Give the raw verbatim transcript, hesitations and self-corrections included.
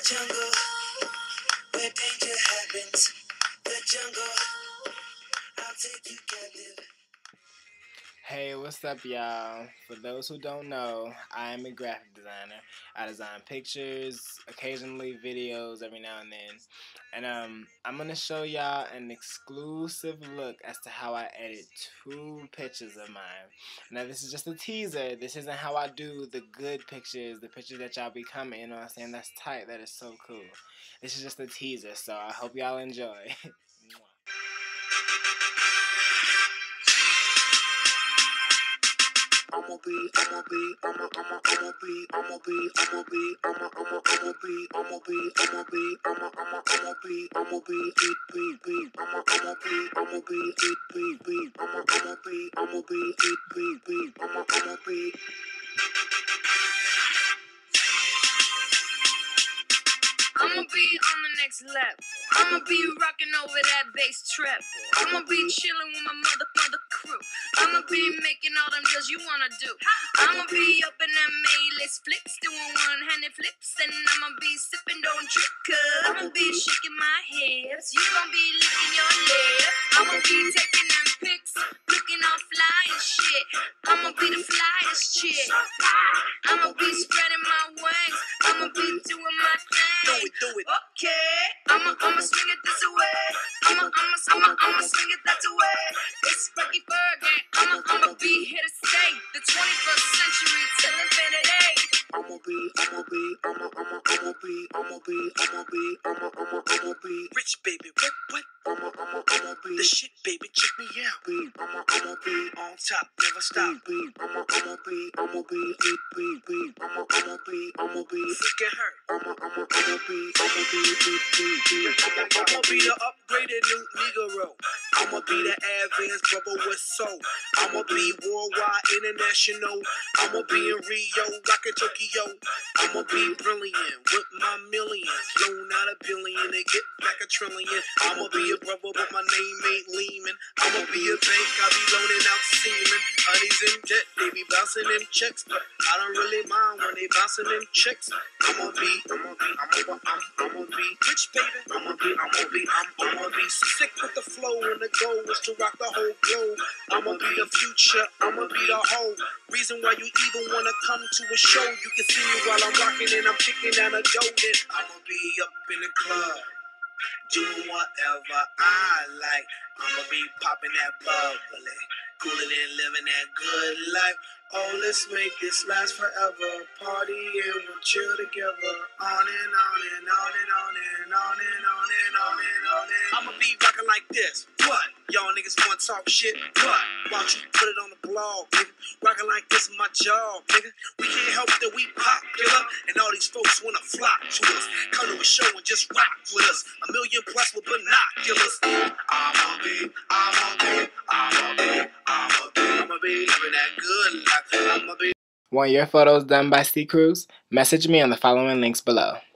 jungle, where danger happens. The jungle, I'll take you captive. Hey, what's up, y'all? For those who don't know, I am a graphic designer. I design pictures, occasionally videos every now and then. And um, I'm going to show y'all an exclusive look as to how I edit two pictures of mine. Now, this is just a teaser. This isn't how I do the good pictures, the pictures that y'all be commenting on saying that's tight, that is so cool. This is just a teaser, so I hope y'all enjoy. I'ma be, I'ma be, I'ma, I'ma, I'ma be, I'ma be, I'ma be, I'ma, I'ma, I'ma be, I'ma be, I'ma be, I'ma, I'ma, I'ma be, I'ma be, be, be, be, I'ma, I'ma be, I'ma be, be, be, be, I'ma, I'ma be, I'ma be, be, be, be, I'ma, I'ma be. I'ma be on the next level. I'ma be rocking over that bass treble. I'ma be chilling with my mother, mother crew. I'ma be making all them deals you wanna do. I'ma be up in them A-list flicks, doing one-handed flips, and I'ma be sipping, don't trip, cause I'ma be shaking my hips. You gon' be licking your lip. I'ma be taking them pics, looking all fly and shit. I'ma be the flyest chick. I'ma be spreading my wings. I'ma be doing my thing. Do it, do it. Okay, I'ma, I'ma swing it this way. I'ma, I'ma, I'ma, I'ma swing it that way. It's Frankie Fergie. I'ma, I'ma be here to stay. The twenty-first century till infinity. I'ma be, I'ma be, I'ma, I'ma, I'ma be, I'ma be, I'ma be, I'ma, I'ma, I'ma be Rich baby, what, what? I'ma, I'ma, I'ma be The shit, baby, check me out. be, I'ma, I'ma be On top, never stop. be, I'ma, I'ma be, I'ma be, be, be, be, I'ma, I'ma be, I'ma be, Freaking hurt. I'ma, I'ma, I'ma be, I'ma be, be, be, be, I'ma, I'ma be the upgraded new Negro. I'ma be the advanced brother with soul. I'ma be worldwide, international. I'ma be in Rio, rockin' Tokyo. I'ma be brilliant with my millions. Loan out a billion and get back a trillion. I'ma be a brother, but my name ain't Lehman. I'ma be a bank, I be loaning out semen. Honey's in debt, they be bouncing them checks, but I don't really mind when they bouncing them checks. I'ma be, I'ma be, I'ma, I'm, I'ma be rich, baby. I'ma be, I'ma be, I'm, I'ma be sick with the flow, and the goal is to rock the whole globe. I'ma be the future, I'ma be the whole reason why you even wanna come to a show. You can see me while I'm rocking and I'm kicking out a dough. Then I'ma be up in the club, doing whatever I like. I'ma be popping that bubbly, cooling and living that good life. Oh, let's make this last forever. Party and we'll chill together. On and on and on and on and on and on and on and on and I'ma be rocking like this. What? Y'all niggas wanna talk shit? What? Why don't you put it on the blog, nigga? Rocking like this is my job, nigga. We can't help that we popular, and all these folks wanna flock to us. Come to a show and just rock with us. A million plus with binoculars. I'ma be, I'ma be, I'ma be, I'ma be, I'ma be living that good life. I'ma be. Want your photos done by Cruz? Message me on the following links below.